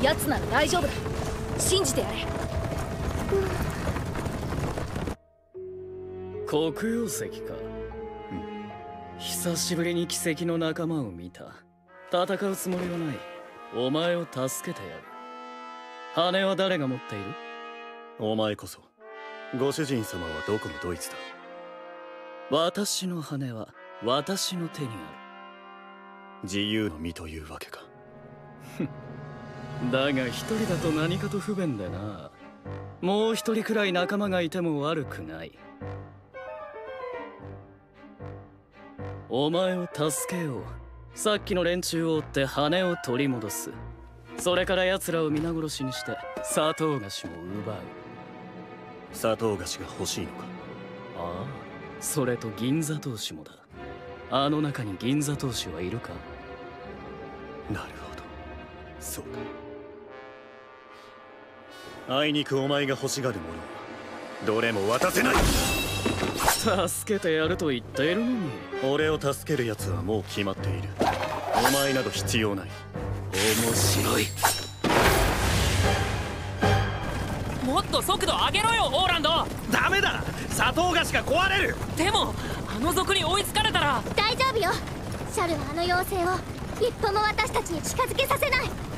奴なら大丈夫だ。信じてやれ。 黒曜石か。久しぶりに奇跡の仲間を見た。戦うつもりはない。お前を助けてやる。羽は誰が持っている？ お前こそ。ご主人様はどこのドイツだ？ 私の羽は私の手にある。 自由の身というわけか。 だが一人だと何かと不便でな。もう一人くらい仲間がいても悪くない。お前を助けよう。さっきの連中を追って羽を取り戻す。それから奴らを皆殺しにして砂糖菓子も奪う。 砂糖菓子が欲しいのか？ ああ、それと銀座投資もだ。あの中に銀座投資はいるか？ なるほど、そうだ。あいにくお前が欲しがるものはどれも渡せない。 助けてやると言っているのに。 俺を助ける奴はもう決まっている。お前など必要ない。 面白い。 もっと速度上げろよオーランド。 ダメだ、砂糖菓子が壊れる。 でもあの族に追いつかれたら。 大丈夫よ。シャルはあの妖精を一歩も私たちに近づけさせない。